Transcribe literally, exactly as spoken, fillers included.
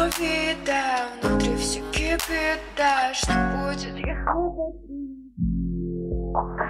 крови, да, внутри все кипит, да. Что будет, если